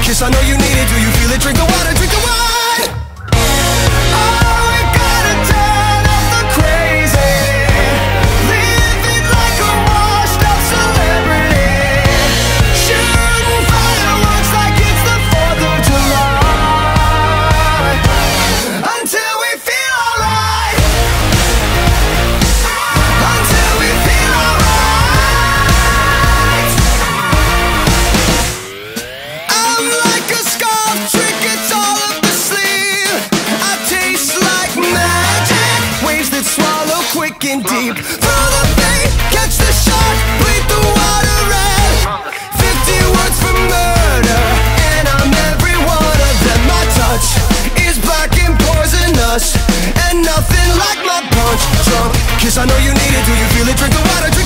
kiss, I know you need it. Do you feel it? Drink the water, drink the wine. Oh, we gotta turn up the crazy. Living like a washed up celebrity. Shooting fireworks like it's the 4th of July. Until we feel alright. Until we feel alright. I'm like a scarf trick, it's all up the sleeve. I taste like magic, waves that swallow quick and deep. Throw the bait, catch the shark, bleed the water red. 50 words for murder, and I'm every one of them. My touch is black and poisonous, and nothing like my punch. Drunk kiss, I know you need it. Do you feel it? Drink the water.